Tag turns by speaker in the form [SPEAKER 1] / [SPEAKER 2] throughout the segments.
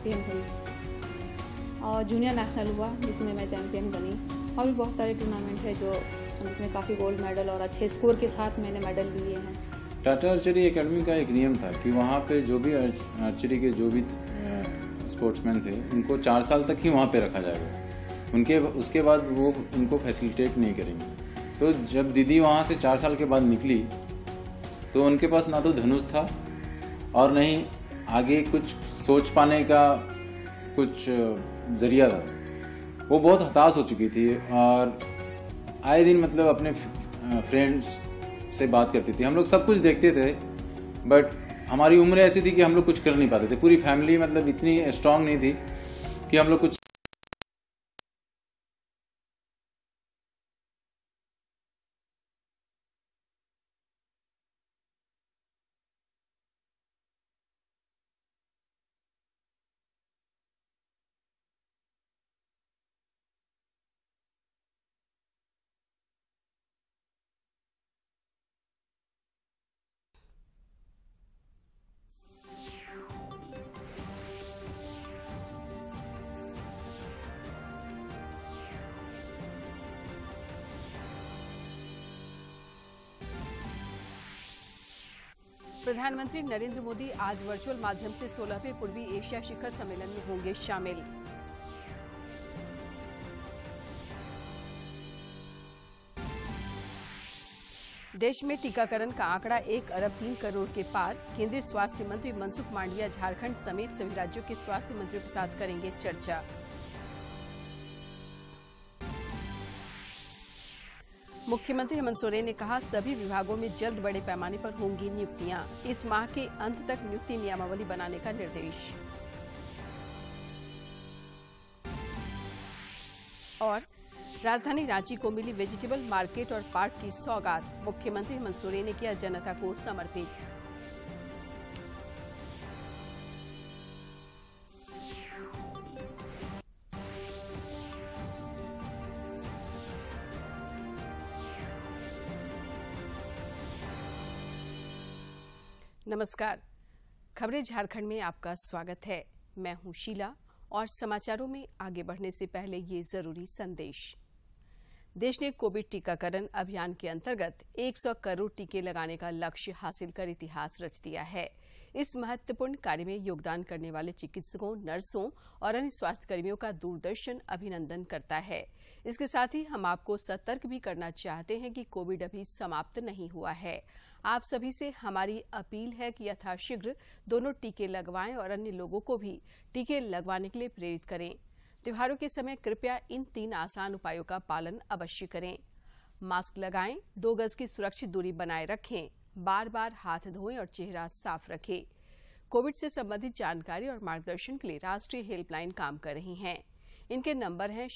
[SPEAKER 1] Champion हुई और junior national हुआ जिसमें मैं चैम्पियन बनी। और भी बहुत सारे टूर्नामेंट है जो जिसमें काफ़ी गोल्ड मेडल और अच्छे स्कोर के साथ मैंने मेडल लिए हैं।
[SPEAKER 2] टाटा आर्चरी एकेडमी का एक नियम था कि वहाँ पे जो भी आर्चरी के जो भी स्पोर्ट्समैन थे उनको 4 साल तक ही वहाँ पे रखा जाएगा। उसके बाद वो उनको फैसिलिटेट नहीं करेंगे। तो जब दीदी वहाँ से 4 साल के बाद निकली तो उनके पास ना तो धनुष था और न ही आगे कुछ सोच पाने का कुछ जरिया था। वो बहुत हताश हो चुकी थी और आए दिन मतलब अपने फ्रेंड्स से बात करती थी। हम लोग सब कुछ देखते थे बट हमारी उम्र ऐसी थी कि हम लोग कुछ कर नहीं पाते थे। पूरी फैमिली मतलब इतनी स्ट्रांग नहीं थी कि हम लोग कुछ।
[SPEAKER 3] प्रधानमंत्री नरेंद्र मोदी आज वर्चुअल माध्यम से 16वें पूर्वी एशिया शिखर सम्मेलन में होंगे शामिल। देश में टीकाकरण का आंकड़ा 1 अरब 3 करोड़ के पार। केंद्रीय स्वास्थ्य मंत्री मनसुख मांडविया झारखंड समेत सभी राज्यों के स्वास्थ्य मंत्रियों के साथ करेंगे चर्चा। मुख्यमंत्री हेमंत सोरेन ने कहा सभी विभागों में जल्द बड़े पैमाने पर होंगी नियुक्तियां। इस माह के अंत तक नियुक्ति नियमावली बनाने का निर्देश। और राजधानी रांची को मिली वेजिटेबल मार्केट और पार्क की सौगात। मुख्यमंत्री हेमंत सोरेन ने किया जनता को समर्पित। नमस्कार, खबरें झारखंड में आपका स्वागत है। मैं हूं शीला और समाचारों में आगे बढ़ने से पहले ये जरूरी संदेश। देश ने कोविड टीकाकरण अभियान के अंतर्गत 100 करोड़ टीके लगाने का लक्ष्य हासिल कर इतिहास रच दिया है। इस महत्वपूर्ण कार्य में योगदान करने वाले चिकित्सकों, नर्सों और अन्य स्वास्थ्य कर्मियों का दूरदर्शन अभिनंदन करता है। इसके साथ ही हम आपको सतर्क भी करना चाहते हैं कि कोविड अभी समाप्त नहीं हुआ है। आप सभी से हमारी अपील है कि यथाशीघ्र दोनों टीके लगवाएं और अन्य लोगों को भी टीके लगवाने के लिए प्रेरित करें। त्योहारों के समय कृपया इन 3 आसान उपायों का पालन अवश्य करें। मास्क लगाएं, 2 गज की सुरक्षित दूरी बनाए रखें, बार बार हाथ धोएं और चेहरा साफ रखें। कोविड से संबंधित जानकारी और मार्गदर्शन के लिए राष्ट्रीय हेल्पलाइन काम कर रही हैं। इनके नंबर हैं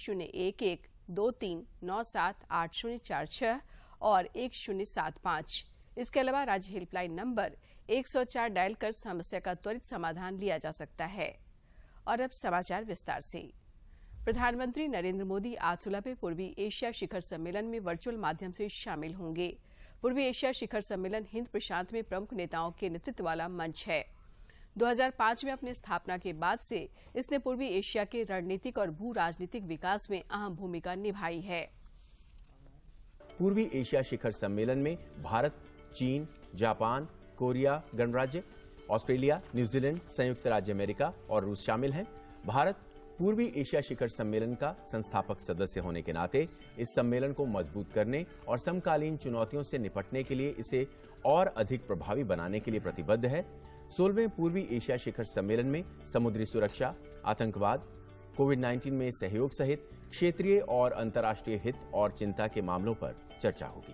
[SPEAKER 3] 0112397846 और 1075। इसके अलावा राज्य हेल्पलाइन नंबर 104 डायल कर समस्या का त्वरित समाधान लिया जा सकता है। और अब समाचार विस्तार से। प्रधानमंत्री नरेंद्र मोदी आज 16वें पूर्वी एशिया शिखर सम्मेलन में वर्चुअल माध्यम से शामिल होंगे। पूर्वी एशिया शिखर सम्मेलन हिंद प्रशांत में प्रमुख नेताओं के नेतृत्व वाला मंच है। 2005 में अपनी स्थापना के बाद से इसने पूर्वी एशिया के रणनीतिक और भू राजनीतिक विकास में अहम भूमिका निभाई है।
[SPEAKER 4] पूर्वी एशिया शिखर सम्मेलन में भारत, चीन, जापान, कोरिया गणराज्य, ऑस्ट्रेलिया, न्यूजीलैंड, संयुक्त राज्य अमेरिका और रूस शामिल हैं। भारत पूर्वी एशिया शिखर सम्मेलन का संस्थापक सदस्य होने के नाते इस सम्मेलन को मजबूत करने और समकालीन चुनौतियों से निपटने के लिए इसे और अधिक प्रभावी बनाने के लिए प्रतिबद्ध है। 16वें पूर्वी एशिया शिखर सम्मेलन में समुद्री सुरक्षा, आतंकवाद, कोविड-19 में सहयोग सहित क्षेत्रीय और अंतर्राष्ट्रीय हित और चिंता के मामलों पर चर्चा होगी।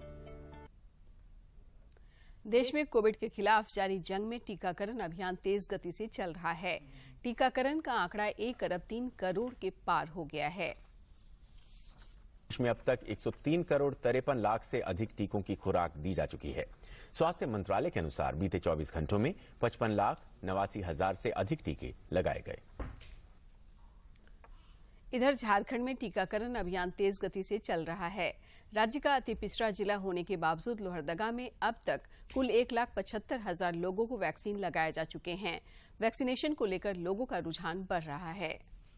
[SPEAKER 3] देश में कोविड के खिलाफ जारी जंग में टीकाकरण अभियान तेज गति से चल रहा है। टीकाकरण का आंकड़ा 1 अरब 3 करोड़ के पार हो गया है।
[SPEAKER 4] देश में अब तक 103 करोड़ 53 लाख से अधिक टीकों की खुराक दी जा चुकी है। स्वास्थ्य मंत्रालय के अनुसार बीते 24 घंटों में 55,89,000 से अधिक टीके लगाए गए।
[SPEAKER 3] इधर झारखंड में टीकाकरण अभियान तेज गति से चल रहा है। राज्य का अति पिछड़ा जिला होने के बावजूद लोहरदगा में अब तक कुल 1,75,000 लोगों को वैक्सीन लगाए जा चुके हैं। वैक्सीनेशन को लेकर लोगों का रुझान बढ़ रहा है।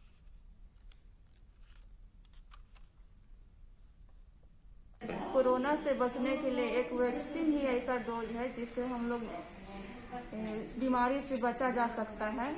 [SPEAKER 5] कोरोना से बचने के लिए एक वैक्सीन ही ऐसा डोज है जिससे हम लोग बीमारी से बचा जा सकता है।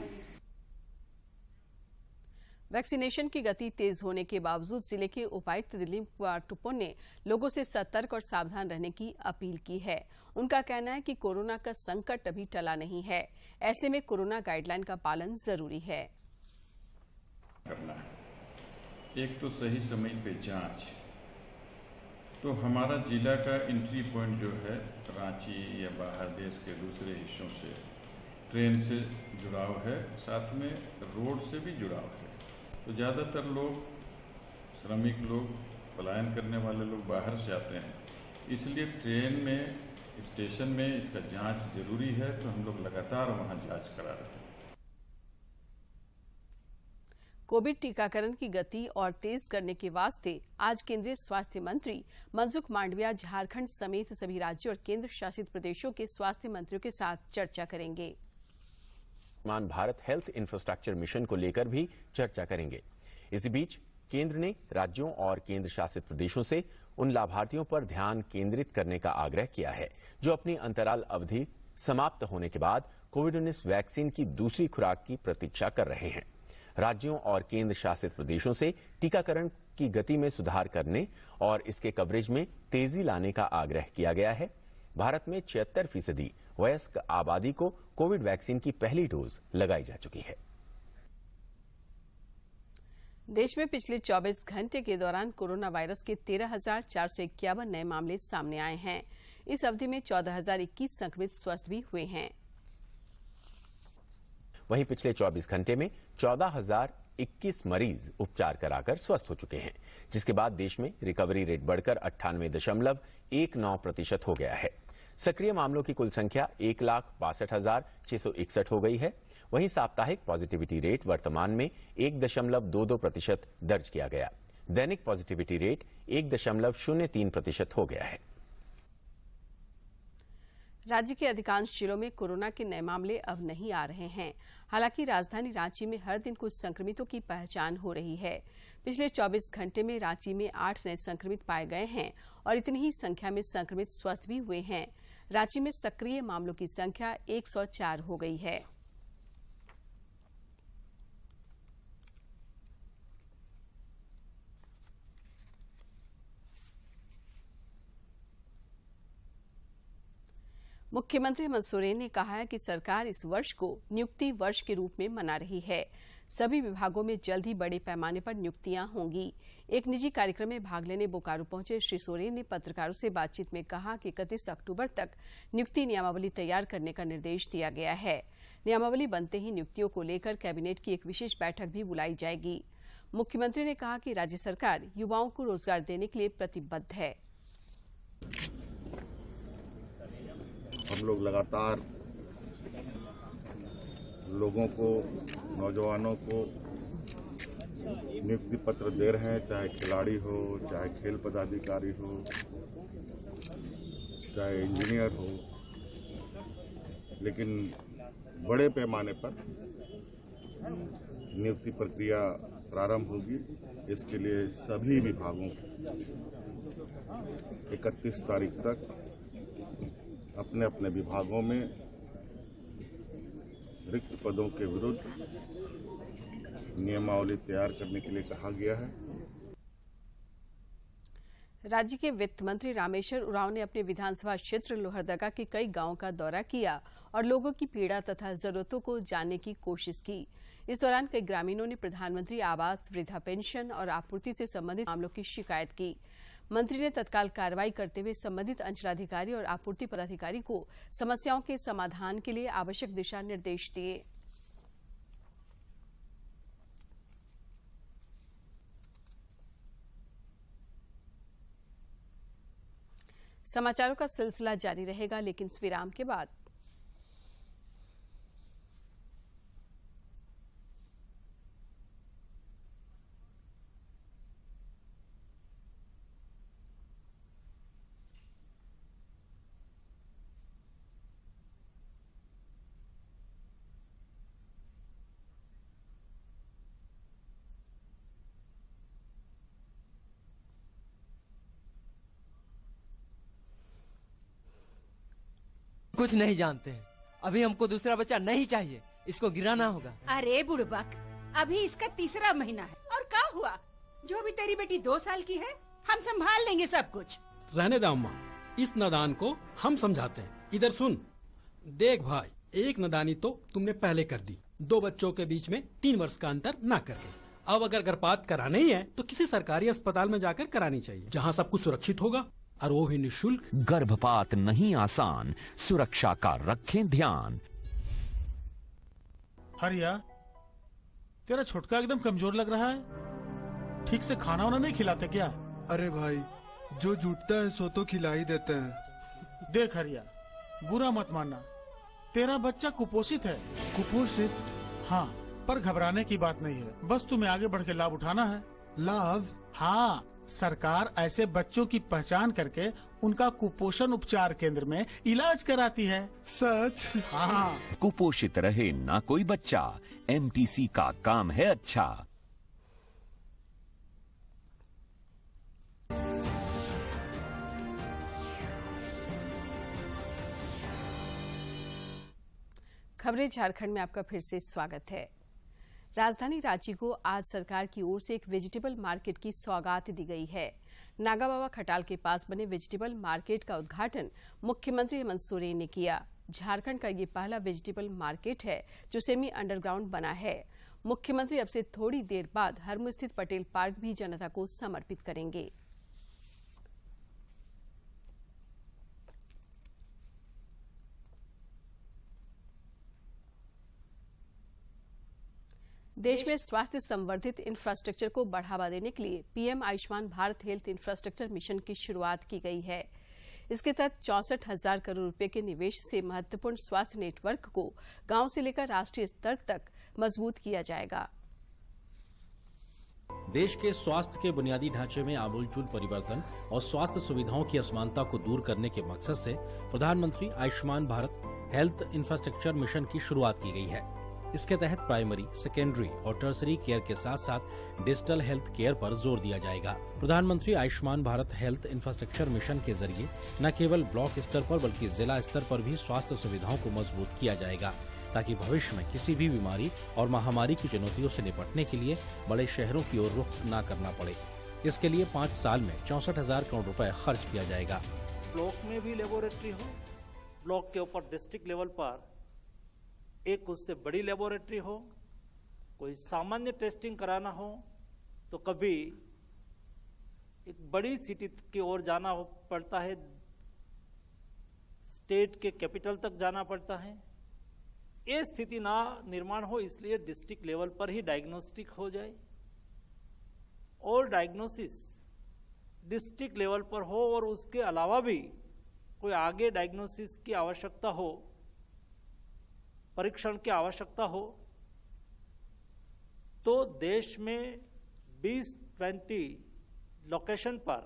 [SPEAKER 3] वैक्सीनेशन की गति तेज होने के बावजूद जिले के उपायुक्त दिलीप कुमार टुप्पो ने लोगों से सतर्क और सावधान रहने की अपील की है। उनका कहना है कि कोरोना का संकट अभी टला नहीं है, ऐसे में कोरोना गाइडलाइन का पालन जरूरी है।
[SPEAKER 6] करना है एक तो सही समय पे जांच। तो हमारा जिला का एंट्री पॉइंट जो है रांची या बाहर देश के दूसरे हिस्सों से ट्रेन से जुड़ाव है, साथ में रोड से भी जुड़ाव है। तो ज़्यादातर लोग श्रमिक लोग, पलायन करने वाले लोग बाहर से आते हैं, इसलिए ट्रेन में, स्टेशन में इसका जांच जरूरी है। तो हम लोग लगातार वहां जांच करा रहे हैं।
[SPEAKER 3] कोविड टीकाकरण की गति और तेज करने के वास्ते आज केंद्रीय स्वास्थ्य मंत्री मनसुख मांडविया झारखंड समेत सभी राज्यों और केंद्र शासित प्रदेशों के स्वास्थ्य मंत्रियों के साथ चर्चा करेंगे।
[SPEAKER 4] Ayushman Bharat health infrastructure mission को लेकर भी चर्चा करेंगे। इसी बीच केंद्र ने राज्यों और केंद्र शासित प्रदेशों से उन लाभार्थियों पर ध्यान केंद्रित करने का आग्रह किया है जो अपनी अंतराल अवधि समाप्त होने के बाद कोविड-19 वैक्सीन की दूसरी खुराक की प्रतीक्षा कर रहे हैं। राज्यों और केंद्र शासित प्रदेशों से टीकाकरण की गति में सुधार करने और इसके कवरेज में तेजी लाने का आग्रह किया गया है। भारत में 76% वयस्क आबादी को कोविड वैक्सीन की पहली डोज लगाई जा चुकी है।
[SPEAKER 3] देश में पिछले 24 घंटे के दौरान कोरोना वायरस के 13,451 नए मामले सामने आए हैं। इस अवधि में 14,021 संक्रमित स्वस्थ भी हुए हैं।
[SPEAKER 4] वहीं पिछले 24 घंटे में 14,021 मरीज उपचार कराकर स्वस्थ हो चुके हैं, जिसके बाद देश में रिकवरी रेट बढ़कर 98.19% हो गया है। सक्रिय मामलों की कुल संख्या 1,62,661 हो गई है। वहीं साप्ताहिक पॉजिटिविटी रेट वर्तमान में 1.22% दर्ज किया गया। दैनिक पॉजिटिविटी रेट 1.03% हो गया है।
[SPEAKER 3] राज्य के अधिकांश जिलों में कोरोना के नए मामले अब नहीं आ रहे हैं। हालांकि राजधानी रांची में हर दिन कुछ संक्रमितों की पहचान हो रही है। पिछले 24 घंटे में रांची में 8 नए संक्रमित पाए गए हैं और इतनी ही संख्या में संक्रमित स्वस्थ भी हुए हैं। रांची में सक्रिय मामलों की संख्या 104 हो गई है। मुख्यमंत्री हेमंत सोरेन ने कहा है कि सरकार इस वर्ष को नियुक्ति वर्ष के रूप में मना रही है। सभी विभागों में जल्द ही बड़े पैमाने पर नियुक्तियां होंगी। एक निजी कार्यक्रम में भाग लेने बोकारो पहुंचे श्री सोरेन ने पत्रकारों से बातचीत में कहा कि 31 अक्टूबर तक नियुक्ति नियमावली तैयार करने का निर्देश दिया गया है। नियमावली बनते ही नियुक्तियों को लेकर कैबिनेट की एक विशेष बैठक भी बुलाई जाएगी। मुख्यमंत्री ने कहा कि राज्य सरकार युवाओं को रोजगार देने के लिए प्रतिबद्ध है।
[SPEAKER 7] हम लोग लगातार लोगों को, नौजवानों को नियुक्ति पत्र दे रहे हैं, चाहे खिलाड़ी हो, चाहे खेल पदाधिकारी हो, चाहे इंजीनियर हो, लेकिन बड़े पैमाने पर नियुक्ति प्रक्रिया प्रारंभ होगी। इसके लिए सभी विभागों को 31 तारीख तक अपने अपने विभागों में रिक्त पदों के विरुद्ध नियमावली तैयार करने के लिए कहा गया है।
[SPEAKER 3] राज्य के वित्त मंत्री रामेश्वर उरांव ने अपने विधानसभा क्षेत्र लोहरदगा के कई गांवों का दौरा किया और लोगों की पीड़ा तथा जरूरतों को जानने की कोशिश की। इस दौरान कई ग्रामीणों ने प्रधानमंत्री आवास, वृद्धा पेंशन और आपूर्ति से संबंधित मामलों की शिकायत की। मंत्री ने तत्काल कार्रवाई करते हुए संबंधित अंचलाधिकारी और आपूर्ति पदाधिकारी को समस्याओं के समाधान के लिए आवश्यक दिशा निर्देश दिए। समाचारों का सिलसिला जारी रहेगा, लेकिन इस विराम के बाद
[SPEAKER 8] कुछ नहीं जानते हैं। अभी हमको दूसरा बच्चा नहीं चाहिए, इसको गिराना होगा।
[SPEAKER 9] अरे बुड़बक, अभी इसका तीसरा महीना है और क्या हुआ? जो भी तेरी बेटी 2 साल की है, हम संभाल लेंगे सब कुछ।
[SPEAKER 10] रहने दो अम्मा, इस नादान को हम समझाते हैं। इधर सुन, देख भाई, एक नादानी तो तुमने पहले कर दी, 2 बच्चों के बीच में 3 वर्ष का अंतर ना करके। अब अगर गर्भपात कराना ही है तो किसी सरकारी अस्पताल में जाकर करानी चाहिए, जहाँ सब कुछ सुरक्षित होगा और वो भी निःशुल्क।
[SPEAKER 11] गर्भपात नहीं आसान, सुरक्षा का रखें ध्यान।
[SPEAKER 12] हरिया, तेरा छोटका एकदम कमजोर लग रहा है, ठीक से खाना वाना नहीं खिलाते क्या?
[SPEAKER 13] अरे भाई, जो जुटता है सो तो खिला ही देते हैं।
[SPEAKER 12] देख हरिया, बुरा मत मानना, तेरा बच्चा कुपोषित है।
[SPEAKER 13] कुपोषित?
[SPEAKER 12] हाँ, पर घबराने की बात नहीं है, बस तुम्हें आगे बढ़ के लाभ उठाना है।
[SPEAKER 13] लाभ?
[SPEAKER 12] हाँ, सरकार ऐसे बच्चों की पहचान करके उनका कुपोषण उपचार केंद्र में इलाज कराती है।
[SPEAKER 13] सच?
[SPEAKER 12] हाँ।
[SPEAKER 11] कुपोषित रहे ना कोई बच्चा, एमटीसी का काम है अच्छा।
[SPEAKER 3] खबरें झारखंड में आपका फिर से स्वागत है। राजधानी रांची को आज सरकार की ओर से एक वेजिटेबल मार्केट की सौगात दी गई है। नागाबाबा खटाल के पास बने वेजिटेबल मार्केट का उद्घाटन मुख्यमंत्री हेमंत सोरेन ने किया। झारखंड का ये पहला वेजिटेबल मार्केट है जो सेमी अंडरग्राउंड बना है। मुख्यमंत्री अब से थोड़ी देर बाद हरमू स्थित पटेल पार्क भी जनता को समर्पित करेंगे। देश में स्वास्थ्य संवर्धित इंफ्रास्ट्रक्चर को बढ़ावा देने के लिए PM Ayushman Bharat health infrastructure mission की शुरुआत की गई है। इसके तहत 64,000 करोड़ रुपए के निवेश से महत्वपूर्ण स्वास्थ्य नेटवर्क को गांव से लेकर राष्ट्रीय स्तर तक मजबूत किया जाएगा।
[SPEAKER 14] देश के स्वास्थ्य के बुनियादी ढांचे में आमूलचूल परिवर्तन और स्वास्थ्य सुविधाओं की असमानता को दूर करने के मकसद से प्रधानमंत्री Ayushman Bharat health infrastructure mission की शुरुआत की गई है। इसके तहत प्राइमरी, सेकेंडरी और टर्सरी केयर के साथ साथ डिजिटल हेल्थ केयर पर जोर दिया जाएगा। प्रधानमंत्री Ayushman Bharat health infrastructure mission के जरिए न केवल ब्लॉक स्तर पर बल्कि जिला स्तर पर भी स्वास्थ्य सुविधाओं को मजबूत किया जाएगा, ताकि भविष्य में किसी भी बीमारी और महामारी की चुनौतियों से निपटने के लिए बड़े शहरों की ओर रुख न करना पड़े। इसके लिए 5 साल में 64,000 करोड़ रुपए खर्च किया जाएगा।
[SPEAKER 15] ब्लॉक में भी लेबोरेटरी हो, ब्लॉक के ऊपर डिस्ट्रिक्ट लेवल पर एक उससे बड़ी लेबोरेटरी हो, कोई सामान्य टेस्टिंग कराना हो तो कभी एक बड़ी सिटी की ओर जाना पड़ता है, स्टेट के कैपिटल तक जाना पड़ता है। ये स्थिति ना निर्माण हो, इसलिए डिस्ट्रिक्ट लेवल पर ही डायग्नोस्टिक हो जाए और डायग्नोसिस डिस्ट्रिक्ट लेवल पर हो और उसके अलावा भी कोई आगे डायग्नोसिस की आवश्यकता हो, परीक्षण की आवश्यकता हो, तो देश में 20-20 लोकेशन पर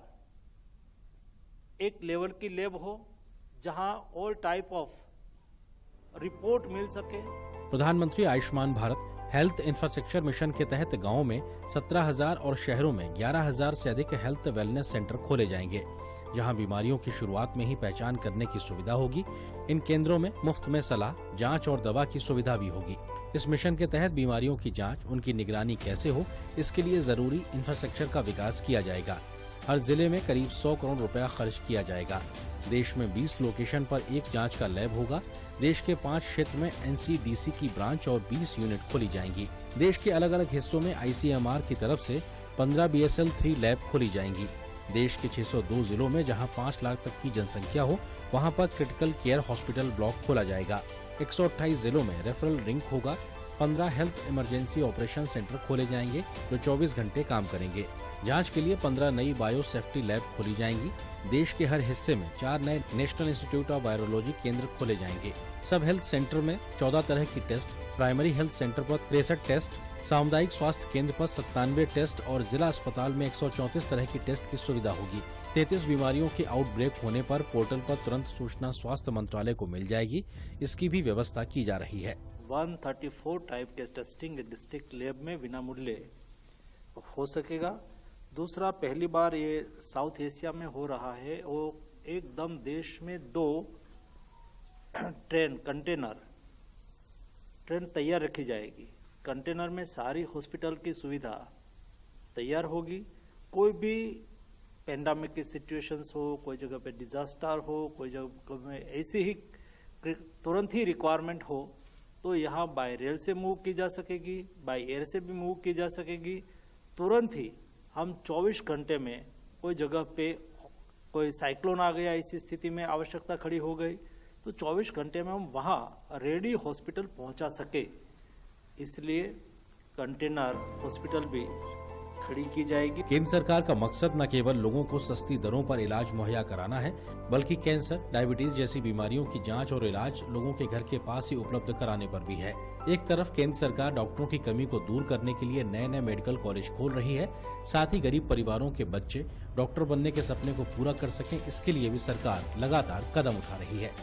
[SPEAKER 15] एक लेवल की लैब हो जहां ऑल टाइप ऑफ रिपोर्ट मिल सके।
[SPEAKER 14] प्रधानमंत्री Ayushman Bharat health infrastructure mission के तहत गांवों में 17,000 और शहरों में 11,000 से अधिक हेल्थ वेलनेस सेंटर खोले जाएंगे, जहां बीमारियों की शुरुआत में ही पहचान करने की सुविधा होगी। इन केंद्रों में मुफ्त में सलाह, जांच और दवा की सुविधा भी होगी। इस मिशन के तहत बीमारियों की जांच, उनकी निगरानी कैसे हो, इसके लिए जरूरी इंफ्रास्ट्रक्चर का विकास किया जाएगा। हर जिले में करीब 100 करोड़ रुपया खर्च किया जाएगा। देश में 20 लोकेशन पर एक जांच का लैब होगा। देश के 5 क्षेत्र में एनसीडीसी की ब्रांच और 20 यूनिट खोली जाएंगी। देश के अलग अलग हिस्सों में आईसीएमआर की तरफ से 15 BSL-3 लैब खोली जाएंगी। देश के 602 जिलों में जहां 5 लाख तक की जनसंख्या हो, वहां पर क्रिटिकल केयर हॉस्पिटल ब्लॉक खोला जाएगा। 128 जिलों में रेफरल रिंग होगा। 15 हेल्थ इमरजेंसी ऑपरेशन सेंटर खोले जाएंगे जो 24 घंटे काम करेंगे। जांच के लिए 15 नई बायो सेफ्टी लैब खोली जाएंगी। देश के हर हिस्से में 4 नए नेशनल इंस्टीट्यूट ऑफ वायरोलॉजी केंद्र खोले जाएंगे। सब हेल्थ सेंटर में 14 तरह की टेस्ट, प्राइमरी हेल्थ सेंटर पर 63 टेस्ट, सामुदायिक स्वास्थ्य केंद्र पर 97 टेस्ट और जिला अस्पताल में 134 तरह की टेस्ट की सुविधा होगी। 33 बीमारियों के आउटब्रेक होने पर पोर्टल पर तुरंत सूचना स्वास्थ्य मंत्रालय को मिल जाएगी। इसकी भी व्यवस्था की जा रही है।
[SPEAKER 15] 134 टाइप के टेस्टिंग डिस्ट्रिक्ट लैब में विना मूल्य हो सकेगा। दूसरा, पहली बार ये साउथ एशिया में हो रहा है। वो एकदम देश में 2 ट्रेन तैयार रखी जाएगी। कंटेनर में सारी हॉस्पिटल की सुविधा तैयार होगी। कोई भी पेंडेमिक की सिचुएशंस हो, कोई जगह पे डिजास्टर हो, कोई जगह में ऐसी ही तुरंत ही रिक्वायरमेंट हो तो यहाँ बाय रेल से मूव की जा सकेगी, बाय एयर से भी मूव की जा सकेगी। तुरंत ही हम 24 घंटे में कोई जगह पे कोई साइक्लोन आ गया, ऐसी स्थिति में आवश्यकता खड़ी हो गई तो 24 घंटे में हम वहाँ रेडी हॉस्पिटल पहुँचा सके, इसलिए कंटेनर हॉस्पिटल भी खड़ी की जाएगी।
[SPEAKER 14] केंद्र सरकार का मकसद न केवल लोगों को सस्ती दरों पर इलाज मुहैया कराना है, बल्कि कैंसर, डायबिटीज जैसी बीमारियों की जांच और इलाज लोगों के घर के पास ही उपलब्ध कराने पर भी है। एक तरफ केंद्र सरकार डॉक्टरों की कमी को दूर करने के लिए नए नए मेडिकल कॉलेज खोल रही है, साथ ही गरीब परिवारों के बच्चे डॉक्टर बनने के सपने को पूरा कर सकें, इसके लिए भी सरकार लगातार कदम उठा रही है।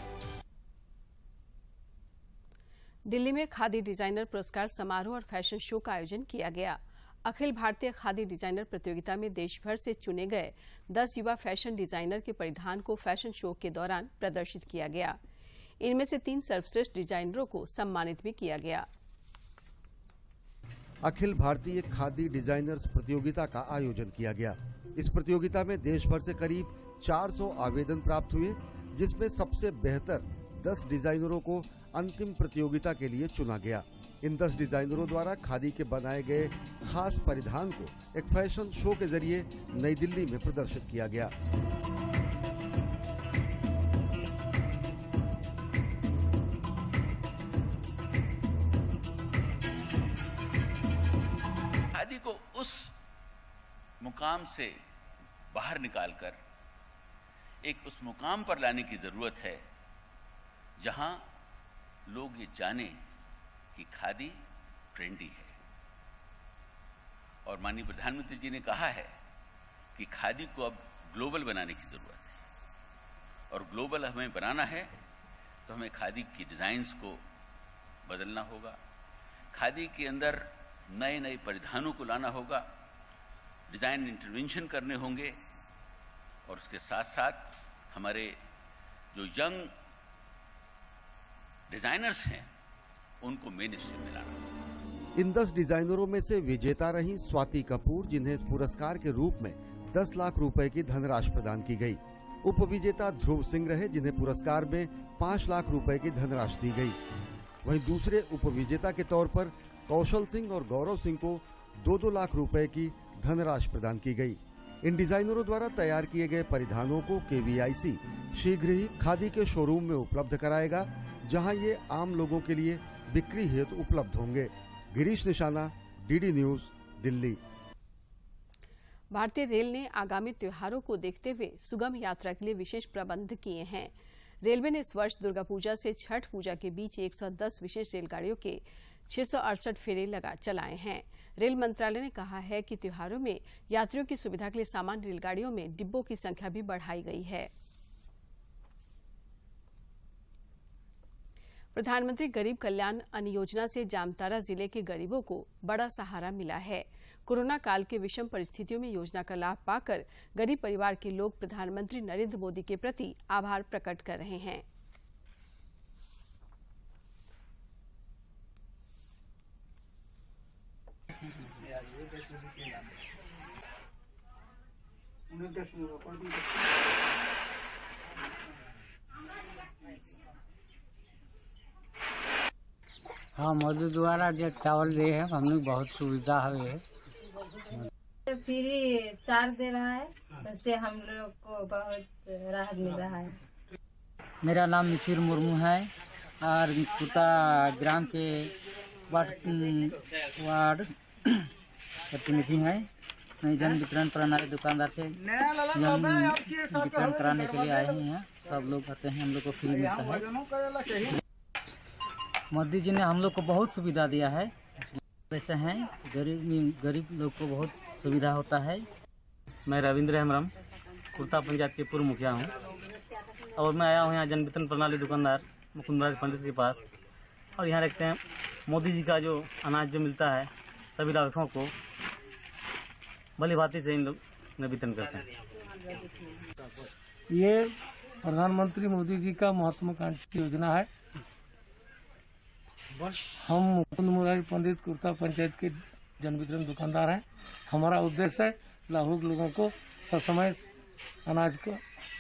[SPEAKER 3] दिल्ली में खादी डिजाइनर पुरस्कार समारोह और फैशन शो का आयोजन किया गया। अखिल भारतीय खादी डिजाइनर प्रतियोगिता में देश भर से चुने गए 10 युवा फैशन डिजाइनर के परिधान को फैशन शो के दौरान प्रदर्शित किया गया। इनमें से 3 सर्वश्रेष्ठ डिजाइनरों को सम्मानित भी किया गया।
[SPEAKER 16] अखिल भारतीय खादी डिजाइनर्स प्रतियोगिता का आयोजन किया गया। इस प्रतियोगिता में देश भर से करीब 400 आवेदन प्राप्त हुए, जिसमें सबसे बेहतर 10 डिजाइनरों को अंतिम प्रतियोगिता के लिए चुना गया। इन 10 डिजाइनरों द्वारा खादी के बनाए गए खास परिधान को एक फैशन शो के जरिए नई दिल्ली में प्रदर्शित किया गया।
[SPEAKER 17] खादी को उस मुकाम से बाहर निकालकर एक उस मुकाम पर लाने की जरूरत है जहां लोग ये जाने कि खादी ट्रेंडी है। और माननीय प्रधानमंत्री जी ने कहा है कि खादी को अब ग्लोबल बनाने की जरूरत है, और ग्लोबल हमें बनाना है तो हमें खादी की डिजाइन्स को बदलना होगा, खादी के अंदर नए नए परिधानों को लाना होगा, डिजाइन इंटरवेंशन करने होंगे, और उसके साथ साथ हमारे जो यंग डिजाइनर्स हैं उनको मेन स्ट्रीम में लाना।
[SPEAKER 16] इन 10 डिजाइनरों में से विजेता रही स्वाति कपूर, जिन्हें इस पुरस्कार के रूप में 10 लाख रुपए की धनराशि प्रदान की गई। उपविजेता ध्रुव सिंह रहे, जिन्हें पुरस्कार में 5 लाख रुपए की धनराशि दी गई। वहीं दूसरे उपविजेता के तौर पर कौशल सिंह और गौरव सिंह को 2-2 लाख रुपए की धनराशि प्रदान की गई। इन डिजाइनरों द्वारा तैयार किए गए परिधानों को KVIC शीघ्र ही खादी के शोरूम में उपलब्ध कराएगा, जहां ये आम लोगों के लिए बिक्री हेतु उपलब्ध होंगे। गिरीश निशाना, DD न्यूज, दिल्ली।
[SPEAKER 3] भारतीय रेल ने आगामी त्योहारों को देखते हुए सुगम यात्रा के लिए विशेष प्रबंध किए हैं। रेलवे ने इस वर्ष दुर्गा पूजा से छठ पूजा के बीच 110 विशेष रेलगाड़ियों के 668 फेरे चलाए हैं। रेल मंत्रालय ने कहा है कि त्योहारों में यात्रियों की सुविधा के लिए सामान्य रेलगाड़ियों में डिब्बों की संख्या भी बढ़ाई गई है। प्रधानमंत्री गरीब कल्याण अन्न योजना से जामताड़ा जिले के गरीबों को बड़ा सहारा मिला है। कोरोना काल के विषम परिस्थितियों में योजना का लाभ पाकर गरीब परिवार के लोग प्रधानमंत्री नरेंद्र मोदी के प्रति आभार प्रकट कर रहे हैं।
[SPEAKER 18] हाँ, मोदी द्वारा जो चावल दे है हमने बहुत सुविधा है।
[SPEAKER 19] फ्री चार्ज दे रहा है, उससे हम लोग को बहुत राहत मिल रहा है।
[SPEAKER 18] मेरा नाम मिसिर मुर्मू है और कुटा ग्राम के वार्ड प्रतिनिधि है। मैं जन वितरण प्रणाली दुकानदार से जन वितरण कराने के लिए आए हैं। सब लोग आते हैं, हम लोग को फ्री मिलता है। मोदी जी ने हम लोग को बहुत सुविधा दिया है। वैसे हैं गरीब लोग को बहुत सुविधा होता है।
[SPEAKER 20] मैं रविंद्र हेमरम कुर्ता पंचायत के पूर्व मुखिया हूँ और मैं आया हूँ यहाँ जन वितरण प्रणाली दुकानदार मुकुंदराज पंडित के पास, और यहाँ देखते हैं मोदी जी का जो अनाज जो मिलता है सभी लाभुकों को भली भांति से इन लोग वितरण करते हैं।
[SPEAKER 18] ये
[SPEAKER 21] प्रधानमंत्री मोदी जी का महत्वाकांक्षी योजना है। हम मुकुंद मुरारी पंडित कुर्ता पंचायत के जन वितरण दुकानदार हैं। हमारा उद्देश्य है लाभुक लोगों को ससमय अनाज को।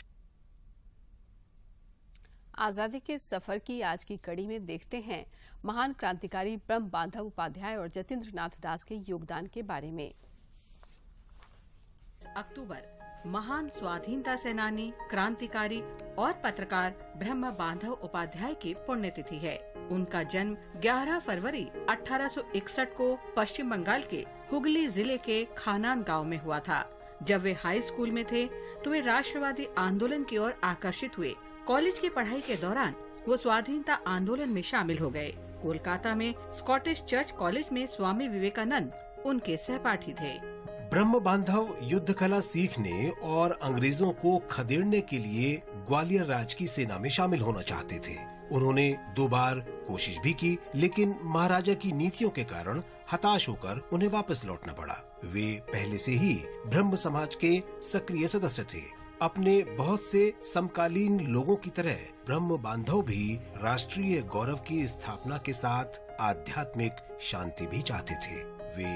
[SPEAKER 3] आजादी के सफर की आज की कड़ी में देखते हैं महान क्रांतिकारी ब्रह्म बांधव उपाध्याय और जतीन्द्र नाथ दास के योगदान के बारे में।
[SPEAKER 9] अक्टूबर महान स्वाधीनता सेनानी, क्रांतिकारी और पत्रकार ब्रह्म बांधव उपाध्याय की पुण्यतिथि है। उनका जन्म 11 फरवरी 1861 को पश्चिम बंगाल के हुगली जिले के खानान गांव में हुआ था। जब वे हाई स्कूल में थे तो वे राष्ट्रवादी आंदोलन की ओर आकर्षित हुए। कॉलेज की पढ़ाई के दौरान वो स्वाधीनता आंदोलन में शामिल हो गए। कोलकाता में स्कॉटिश चर्च कॉलेज में स्वामी विवेकानंद उनके सहपाठी थे।
[SPEAKER 22] ब्रह्म बांधव युद्ध कला सीखने और अंग्रेजों को खदेड़ने के लिए ग्वालियर राज की सेना में शामिल होना चाहते थे। उन्होंने 2 बार कोशिश भी की, लेकिन महाराजा की नीतियों के कारण हताश होकर उन्हें वापस लौटना पड़ा। वे पहले से ही ब्रह्म समाज के सक्रिय सदस्य थे। अपने बहुत से समकालीन लोगों की तरह ब्रह्म बांधव भी राष्ट्रीय गौरव की स्थापना के साथ आध्यात्मिक शांति भी चाहते थे। वे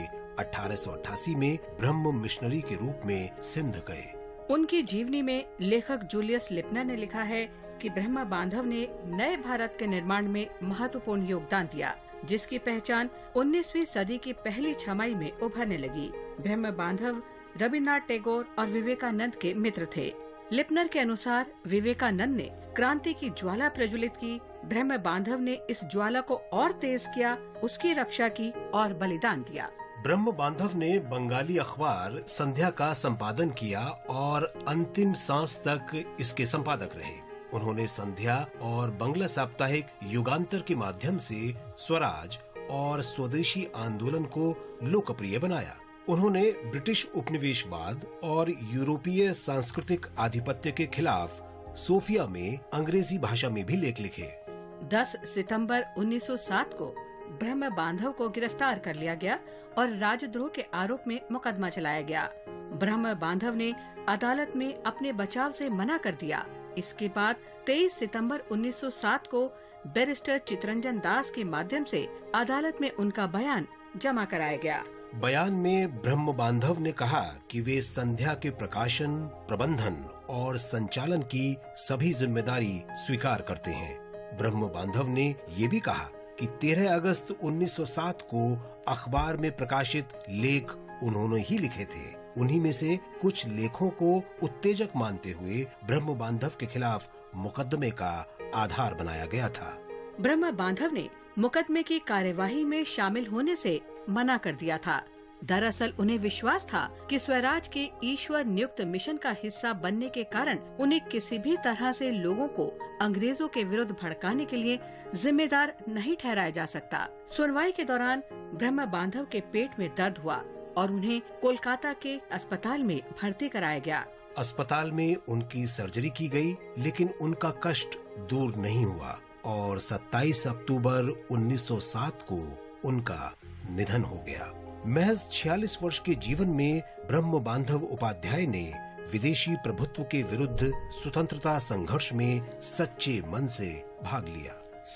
[SPEAKER 22] 1888 में ब्रह्म मिशनरी के रूप में सिंध गए।
[SPEAKER 9] उनकी जीवनी में लेखक जूलियस लिपनर ने लिखा है कि ब्रह्म बांधव ने नए भारत के निर्माण में महत्वपूर्ण योगदान दिया, जिसकी पहचान 19वीं सदी की पहली छमाही में उभरने लगी। ब्रह्म बांधव रविन्द्रनाथ टैगोर और विवेकानंद के मित्र थे। लिपनर के अनुसार विवेकानंद ने क्रांति की ज्वाला प्रज्वलित की, ब्रह्म बांधव ने इस ज्वाला को और तेज किया, उसकी रक्षा की और बलिदान दिया।
[SPEAKER 22] ब्रह्म बांधव ने बंगाली अखबार संध्या का संपादन किया और अंतिम सांस तक इसके संपादक रहे। उन्होंने संध्या और बंगला साप्ताहिक युगांतर के माध्यम से स्वराज और स्वदेशी आंदोलन को लोकप्रिय बनाया। उन्होंने ब्रिटिश उपनिवेशवाद और यूरोपीय सांस्कृतिक आधिपत्य के खिलाफ सोफिया में अंग्रेजी भाषा में भी लेख लिखे।
[SPEAKER 9] 10 सितंबर 1907 को ब्रह्म बांधव को गिरफ्तार कर लिया गया और राजद्रोह के आरोप में मुकदमा चलाया गया। ब्रह्म बांधव ने अदालत में अपने बचाव से मना कर दिया। इसके बाद 23 सितंबर 1907 को बैरिस्टर चितरंजन दास के माध्यम से अदालत में उनका बयान जमा कराया गया।
[SPEAKER 22] बयान में ब्रह्म बांधव ने कहा कि वे संध्या के प्रकाशन, प्रबंधन और संचालन की सभी जिम्मेदारी स्वीकार करते हैं। ब्रह्म बांधव ने ये भी कहा कि 13 अगस्त 1907 को अखबार में प्रकाशित लेख उन्होंने ही लिखे थे। उन्हीं में से कुछ लेखों को उत्तेजक मानते हुए ब्रह्म बांधव के खिलाफ मुकदमे का आधार बनाया गया था।
[SPEAKER 9] ब्रह्म बांधव ने मुकदमे की कार्यवाही में शामिल होने से मना कर दिया था। दरअसल उन्हें विश्वास था कि स्वराज के ईश्वर नियुक्त मिशन का हिस्सा बनने के कारण उन्हें किसी भी तरह से लोगों को अंग्रेजों के विरुद्ध भड़काने के लिए जिम्मेदार नहीं ठहराया जा सकता। सुनवाई के दौरान ब्रह्म बांधव के पेट में दर्द हुआ और उन्हें कोलकाता के अस्पताल में भर्ती कराया गया।
[SPEAKER 22] अस्पताल में उनकी सर्जरी की गई, लेकिन उनका कष्ट दूर नहीं हुआ और 27 अक्टूबर 1907 को उनका निधन हो गया। महज 46 वर्ष के जीवन में ब्रह्म बांधव उपाध्याय ने विदेशी प्रभुत्व के विरुद्ध स्वतंत्रता संघर्ष में सच्चे मन से भाग लिया।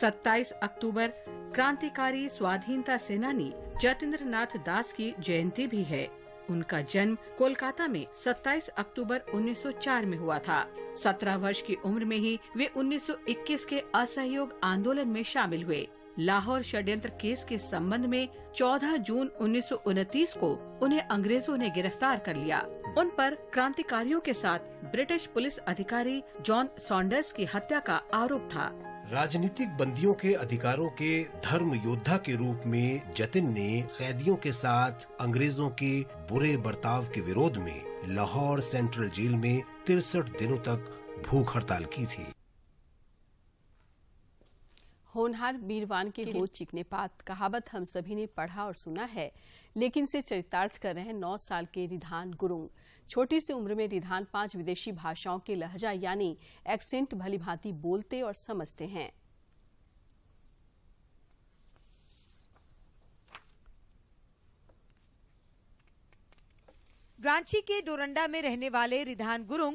[SPEAKER 9] 27 अक्टूबर क्रांतिकारी स्वाधीनता सेनानी जतीन्द्र नाथ दास की जयंती भी है। उनका जन्म कोलकाता में 27 अक्टूबर 1904 में हुआ था। 17 वर्ष की उम्र में ही वे 1921 के असहयोग आंदोलन में शामिल हुए। लाहौर षड्यंत्र केस के संबंध में 14 जून 1929 को उन्हें अंग्रेजों ने गिरफ्तार कर लिया। उन पर क्रांतिकारियों के साथ ब्रिटिश पुलिस अधिकारी जॉन सॉन्डर्स की हत्या का आरोप था।
[SPEAKER 22] राजनीतिक बंदियों के अधिकारों के धर्म योद्धा के रूप में जतिन ने कैदियों के साथ अंग्रेजों के बुरे बर्ताव के विरोध में लाहौर सेंट्रल जेल में 63 दिनों तक भूख हड़ताल की थी।
[SPEAKER 3] होनहार बीरवान के गोद चिकने पात कहावत हम सभी ने पढ़ा और सुना है, लेकिन इसे चरितार्थ कर रहे हैं 9 साल के रिधान गुरुंग। छोटी सी उम्र में रिधान 5 विदेशी भाषाओं के लहजा यानी एक्सेंट भलीभांति बोलते और समझते हैं।
[SPEAKER 23] रांची के डोरंडा में रहने वाले रिधान गुरुंग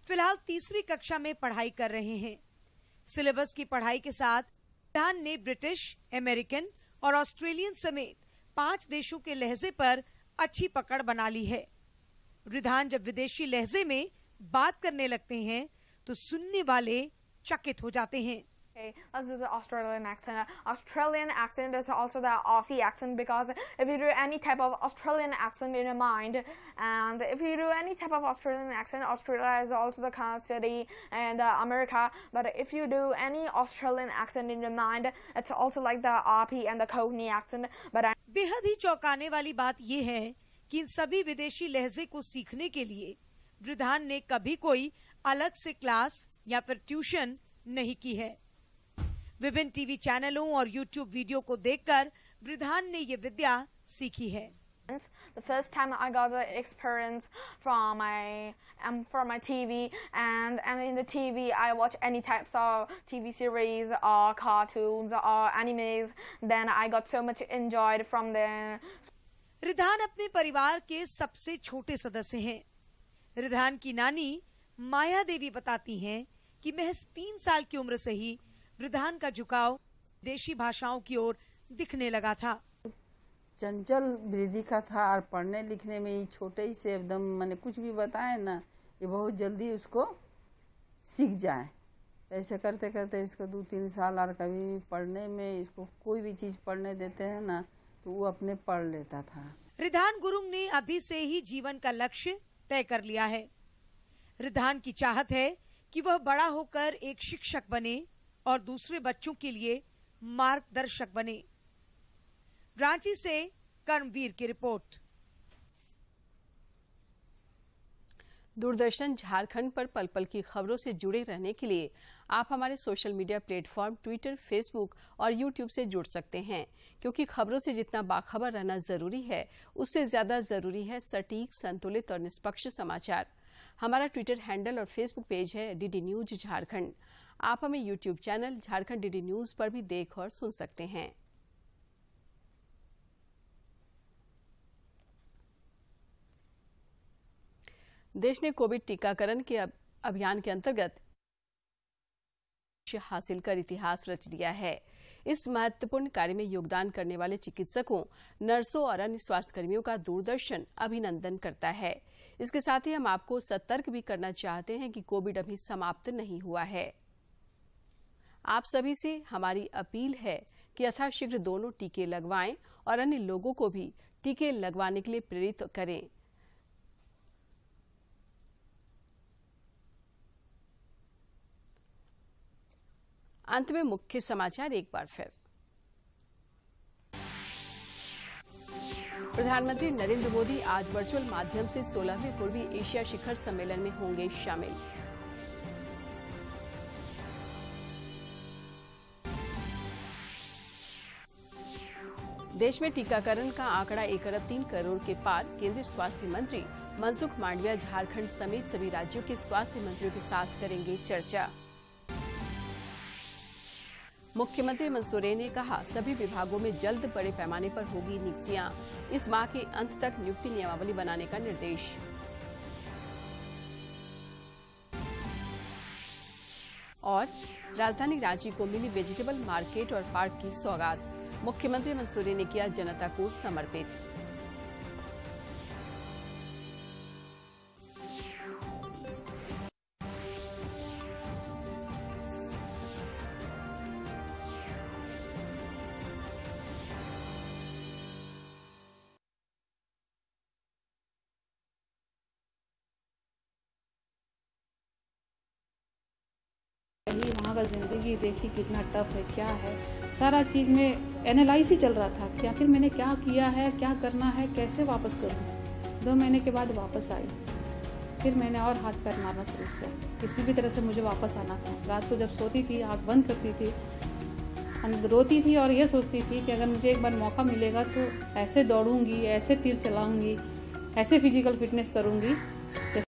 [SPEAKER 1] फिलहाल तीसरी कक्षा में पढ़ाई कर रहे हैं। सिलेबस की पढ़ाई के साथ रिधान ने ब्रिटिश, अमेरिकन और ऑस्ट्रेलियन समेत 5 देशों के लहजे पर अच्छी पकड़ बना ली है। रिधान जब विदेशी लहजे में बात करने लगते हैं तो सुनने वाले चकित हो जाते हैं।
[SPEAKER 2] Okay, let's do the Australian accent. Australian accent is also the Aussie accent, because if you do any type of Australian accent in your mind, and if you do any type of Australian accent, Australia is also the kind of city and America. But if you do any Australian accent in your mind, it's also like the RP and the Cockney accent. But
[SPEAKER 1] बेहद ही चौंकाने वाली बात ये है कि इन सभी विदेशी लहजे को सीखने के लिए रिधान ने कभी कोई अलग से क्लास या फिर ट्यूशन नहीं की है। विभिन्न टीवी चैनलों और YouTube वीडियो को देखकर रिधान ने ये विद्या सीखी है।
[SPEAKER 2] The first time I got the experience from my TV, and in the TV I watch any types of TV series or cartoons or animes. Then I got so much enjoyed from there.
[SPEAKER 1] Ridhan अपने परिवार के सबसे छोटे सदस्य हैं। रिधान की नानी माया देवी बताती हैं कि महज 3 साल की उम्र से ही रिधान का झुकाव देशी भाषाओं की ओर दिखने लगा था।
[SPEAKER 23] चंचल वृद्धि का था और पढ़ने लिखने में ही छोटे ही से एकदम मैंने कुछ भी बताए ना, ये बहुत जल्दी उसको सीख जाए। ऐसे करते करते इसको 2-3 साल और कभी भी पढ़ने में इसको कोई भी चीज पढ़ने देते हैं ना तो वो अपने पढ़ लेता था।
[SPEAKER 1] रिधान गुरुंग ने अभी से ही जीवन का लक्ष्य तय कर लिया है। रिधान की चाहत है कि वह बड़ा होकर एक शिक्षक बने और दूसरे बच्चों के लिए मार्गदर्शक बने। रांची से कर्मवीर की रिपोर्ट।
[SPEAKER 3] दूरदर्शन झारखंड पर पल पल की खबरों से जुड़े रहने के लिए आप हमारे social media platform Twitter, Facebook और यूट्यूब से जुड़ सकते हैं, क्योंकि खबरों से जितना बाखबर रहना जरूरी है उससे ज्यादा जरूरी है सटीक, संतुलित और निष्पक्ष समाचार। हमारा ट्विटर हैंडल और फेसबुक पेज है DD न्यूज झारखंड। आप हमें YouTube channel Jharkhand DD news पर भी देख और सुन सकते हैं। देश ने कोविड टीकाकरण के अभियान के अंतर्गत हासिल कर इतिहास रच दिया है। इस महत्वपूर्ण कार्य में योगदान करने वाले चिकित्सकों, नर्सों और अन्य स्वास्थ्य कर्मियों का दूरदर्शन अभिनंदन करता है। इसके साथ ही हम आपको सतर्क भी करना चाहते हैं कि कोविड अभी समाप्त नहीं हुआ है। आप सभी से हमारी अपील है कि यथाशीघ्र दोनों टीके लगवाएं और अन्य लोगों को भी टीके लगवाने के लिए प्रेरित करें। अंत में मुख्य समाचार एक बार फिर। प्रधानमंत्री नरेंद्र मोदी आज वर्चुअल माध्यम से 16वें पूर्वी एशिया शिखर सम्मेलन में होंगे शामिल। देश में टीकाकरण का आंकड़ा 1 अरब 3 करोड़ के पार। केंद्रीय स्वास्थ्य मंत्री मनसुख मांडविया झारखंड समेत सभी राज्यों के स्वास्थ्य मंत्रियों के साथ करेंगे चर्चा। मुख्यमंत्री हेमंत सोरेन ने कहा, सभी विभागों में जल्द बड़े पैमाने पर होगी नियुक्तियां। इस माह के अंत तक नियुक्ति नियमावली बनाने का निर्देश। और राजधानी रांची को मिली वेजिटेबल मार्केट और पार्क की सौगात। मुख्यमंत्री हेमंत सोरेन ने किया जनता को समर्पित।
[SPEAKER 24] वहाँ का ज़िंदगी देखी कितना टफ है, क्या है, सारा चीज़ में एनालाइज ही चल रहा था कि आखिर मैंने क्या किया है, क्या करना है, कैसे वापस करूँ। 2 महीने के बाद वापस आई, फिर मैंने और हाथ पैर मारना शुरू किया। किसी भी तरह से मुझे वापस आना था। रात को जब सोती थी, आँख बंद करती थी, रोती थी और ये सोचती थी कि अगर मुझे एक बार मौका मिलेगा तो ऐसे दौड़ूंगी, ऐसे तीर चलाऊंगी, ऐसे फिजिकल फिटनेस करूंगी।